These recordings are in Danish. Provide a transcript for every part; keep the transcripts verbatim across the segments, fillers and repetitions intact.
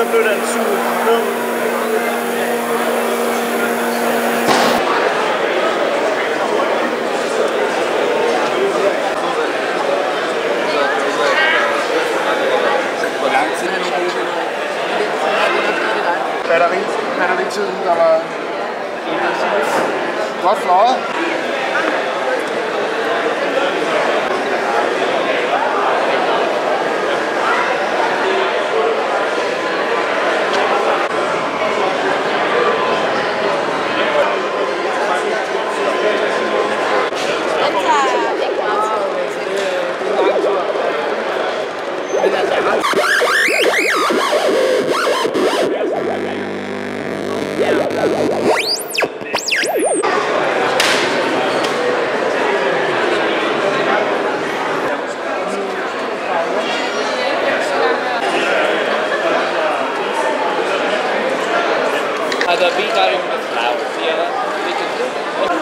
så blev den suget ned. Hvor lang tid har du brugt det? Batteri. Batteritiden, der var godt fløjet. The beat out in the flowers, yeah. We can do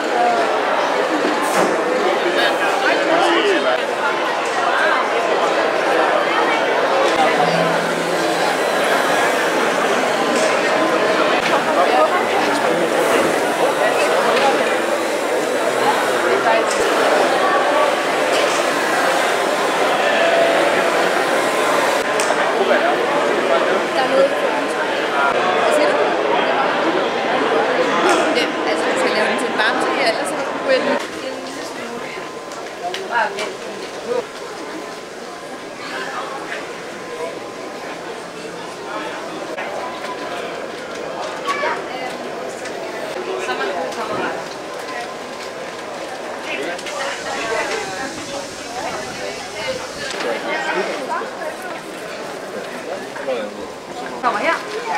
Kommer her.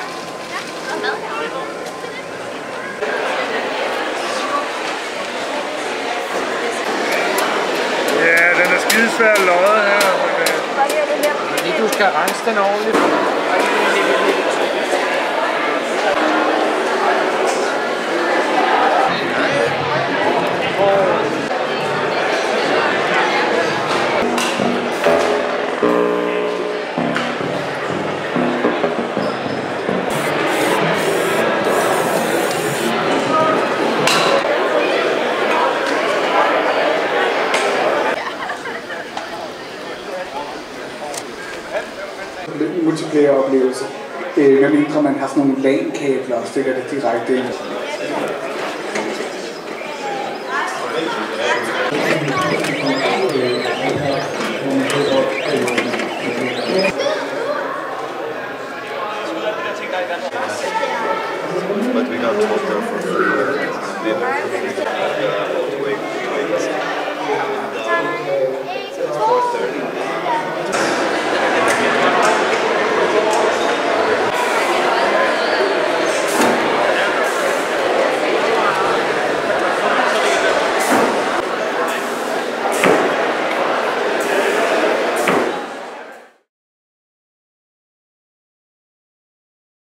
Ja, den er skidesvær løjet her. Fordi du skal rense den ordentligt. Multiplayer-oplevelse, øh, medmindre man har sådan nogle LAN-kabler og stikker det direkte ind.